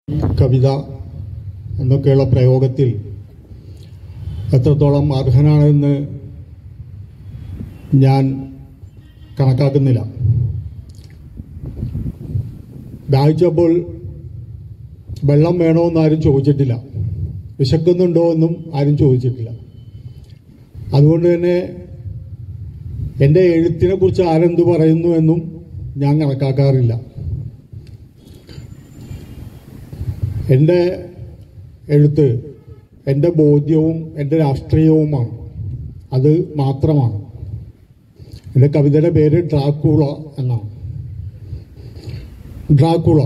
കവിത എന്നൊക്കെയുള്ള പ്രയോഗത്തിൽ എത്രത്തോളം അർഹനാണെന്ന് ഞാൻ കണക്കാക്കുന്നില്ല. ദാഹിച്ചപ്പോൾ വെള്ളം വേണോ എന്ന് ആരും ചോദിച്ചിട്ടില്ല, വിശക്കുന്നുണ്ടോ എന്നും ആരും ചോദിച്ചിട്ടില്ല. അതുകൊണ്ട് തന്നെ എൻ്റെ എഴുത്തിനെ കുറിച്ച് ആരെന്തു പറയുന്നു എന്നും ഞാൻ കണക്കാക്കാറില്ല. എൻ്റെ എഴുത്ത് എൻ്റെ ബോധ്യവും എൻ്റെ രാഷ്ട്രീയവുമാണ്, അത് മാത്രമാണ്. എൻ്റെ കവിതയുടെ പേര് ഡ്രാക്കുള എന്നാണ്. ഡ്രാക്കുള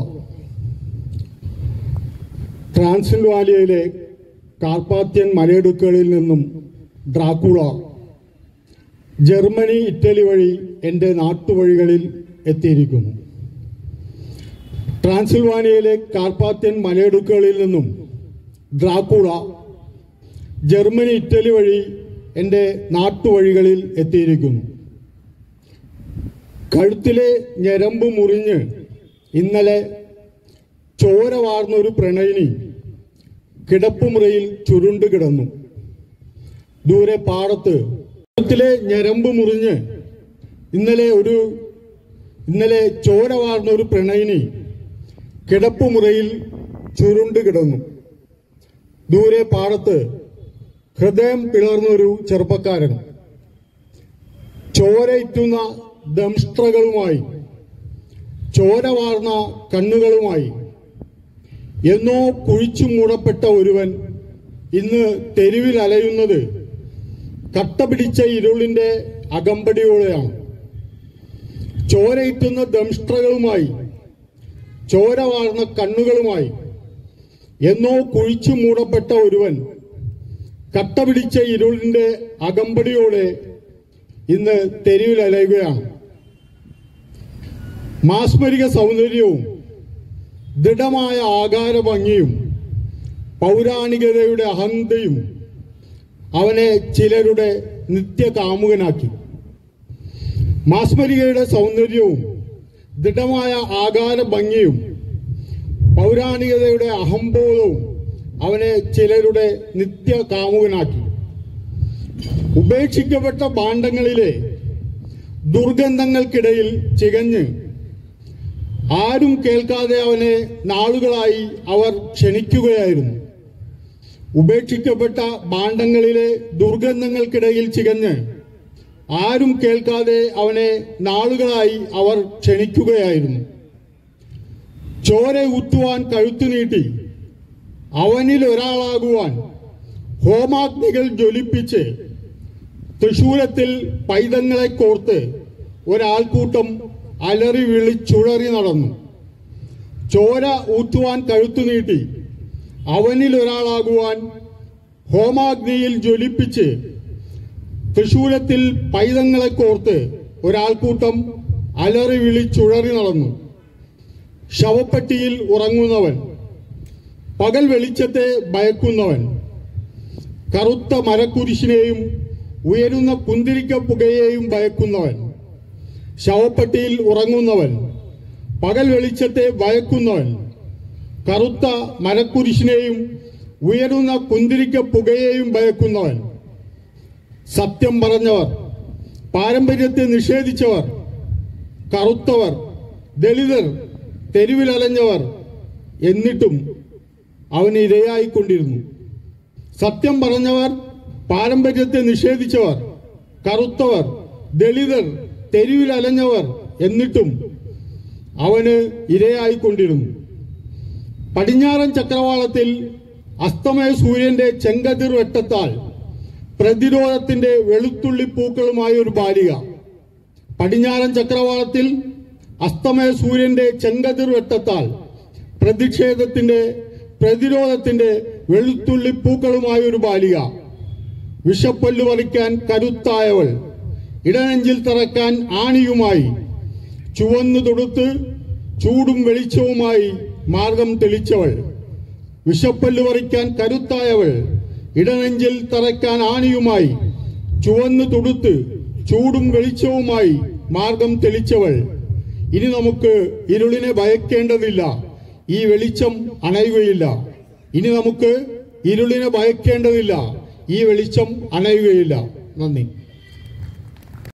ട്രാൻസിൽവാനിയയിലെ കാർപ്പാത്യൻ മലയിടുക്കുകളിൽ നിന്നും ഡ്രാക്കുള ജർമ്മനി, ഇറ്റലി വഴി എൻ്റെ നാട്ടുവഴികളിൽ എത്തിയിരിക്കുന്നു. ട്രാൻസിൽവാനിയയിലെ കാർപ്പാത്യൻ മലയിടുക്കുകളിൽ നിന്നും ഡ്രാക്കുള ജർമ്മനി, ഇറ്റലി വഴി എൻ്റെ നാട്ടുവഴികളിൽ എത്തിയിരിക്കുന്നു. കഴുത്തിലെ ഞരമ്പ് മുറിഞ്ഞ് ഇന്നലെ ചോര വാർന്നൊരു പ്രണയിനി കിടപ്പുമുറിയിൽ ചുരുണ്ടു കിടന്നു. ദൂരെ പാടത്ത് കഴുത്തിലെ ഞരമ്പ് മുറിഞ്ഞ് ഇന്നലെ ചോര വാർന്നൊരു പ്രണയിനി കിടപ്പുമുറിയിൽ ചുരുണ്ടു കിടന്നു. ദൂരെ പാടത്ത് ഹൃദയം പിളർന്നൊരു ചെറുപ്പക്കാരൻ ചോരയിറ്റുന്ന ദംഷ്ട്രകളുമായി, ചോര വാർന്ന കണ്ണുകളുമായി എന്നോ കുഴിച്ചു മൂടപ്പെട്ട ഒരുവൻ ഇന്ന് തെരുവിൽ അലയുന്നത് കട്ട പിടിച്ച ഇരുളിന്റെ അകമ്പടിയോടെയാണ്. ചോരയിറ്റുന്ന ദംഷ്ട്രകളുമായി, ചോര വാർന്ന കണ്ണുകളുമായി എന്നോ കുഴിച്ചു മൂടപ്പെട്ട ഒരുവൻ കട്ട പിടിച്ച ഇരുളിന്റെ അകമ്പടിയോടെ ഇന്ന് തെരുവിൽ അലയുകയാണ്. മാസ്മരിക സൗന്ദര്യവും ദൃഢമായ ആകാര ഭംഗിയും പൗരാണികതയുടെ അഹന്തയും അവനെ ചിലരുടെ നിത്യകാമുകനാക്കി. മാസ്മരികയുടെ സൗന്ദര്യവും ദൃഢമായ ആകാര ഭംഗിയും പൗരാണികതയുടെ അഹംബോധവും അവനെ ചിലരുടെ നിത്യകാമുകനാക്കി. ഉപേക്ഷിക്കപ്പെട്ട ഭാണ്ഡങ്ങളിലെ ദുർഗന്ധങ്ങൾക്കിടയിൽ ചികഞ്ഞ് ആരും കേൾക്കാതെ അവനെ നാളുകളായി അവർ ക്ഷണിക്കുകയായിരുന്നു. ഉപേക്ഷിക്കപ്പെട്ട ഭാണ്ഡങ്ങളിലെ ദുർഗന്ധങ്ങൾക്കിടയിൽ ചികഞ്ഞ് ആരും കേൾക്കാതെ അവനെ നാളുകളായി അവർ ക്ഷണിക്കുകയായിരുന്നു. ചോര ഊറ്റുവാൻ കഴുത്തു നീട്ടി അവനിൽ ഒരാളാകുവാൻ ഹോമാഗ്നികൾ ജ്വലിപ്പിച്ച് തൃശൂലത്തിൽ പൈതങ്ങളെ കോർത്ത് ഒരാൾക്കൂട്ടം അലറി വിളിച്ചുഴറി നടന്നു. ചോര ഊറ്റുവാൻ കഴുത്തു നീട്ടി അവനിൽ ഒരാളാകുവാൻ ഹോമാഗ്നിയിൽ ജ്വലിപ്പിച്ച് തൃശൂലത്തിൽ പൈതങ്ങളെ കോർത്ത് ഒരാൾക്കൂട്ടം അലറി വിളിച്ചുഴറി നടന്നു. ശവപ്പെട്ടിയിൽ ഉറങ്ങുന്നവൻ, പകൽ വെളിച്ചത്തെ ഭയക്കുന്നവൻ, കറുത്ത മരക്കുരിശിനെയും ഉയരുന്ന കുന്തിരിക്ക പുകയെയും ഭയക്കുന്നവൻ, ശവപ്പെട്ടിയിൽ ഉറങ്ങുന്നവൻ, പകൽ വെളിച്ചത്തെ ഭയക്കുന്നവൻ, കറുത്ത മരക്കുരിശിനെയും ഉയരുന്ന കുന്തിരിക്ക പുകയെയും ഭയക്കുന്നവൻ, സത്യം പറഞ്ഞവർ, പാരമ്പര്യത്തെ നിഷേധിച്ചവർ, കറുത്തവർ, ദളിതർ, തെരുവിലലഞ്ഞവർ, എന്നിട്ടും അവന് ഇരയായിക്കൊണ്ടിരുന്നു. സത്യം പറഞ്ഞവർ, പാരമ്പര്യത്തെ നിഷേധിച്ചവർ, കറുത്തവർ, ദളിതർ, തെരുവിലലഞ്ഞവർ, എന്നിട്ടും അവന് ഇരയായിക്കൊണ്ടിരുന്നു. പടിഞ്ഞാറൻ ചക്രവാളത്തിൽ അസ്തമയ സൂര്യന്റെ ചെങ്കതിർ വെട്ടത്താൽ പ്രതിരോധത്തിന്റെ വെളുത്തുള്ളി പൂക്കളുമായ ഒരു ബാലിക. പടിഞ്ഞാറൻ ചക്രവാളത്തിൽ അസ്തമയ സൂര്യന്റെ ചെങ്കതിർ വെട്ടത്താൽ പ്രതിരോധത്തിന്റെ വെളുത്തുള്ളി പൂക്കളുമായ ഒരു ബാലിക. വിഷപ്പല്ലു പറിക്കാൻ കരുത്തായവൾ, ഇടനെഞ്ചിൽ തറക്കാൻ ആണിയുമായി, ചുവന്നു തൊടുത്ത് ചൂടും വെളിച്ചവുമായി മാർഗം തെളിച്ചവൾ. വിഷപ്പല്ലു പറിക്കാൻ കരുത്തായവൾ, ഇടനെഞ്ചിൽ തറക്കാൻ ആണിയുമായി, ചുവന്നു തൊടുത്ത് ചൂടും വെളിച്ചവുമായി മാർഗം തെളിച്ചവൾ. ഇനി നമുക്ക് ഇരുളിനെ ഭയക്കേണ്ടതില്ല, ഈ വെളിച്ചം അണയുകയില്ല. ഇനി നമുക്ക് ഇരുളിനെ ഭയക്കേണ്ടതില്ല. ഈ വെളിച്ചം അണയുകയില്ല. നന്ദി.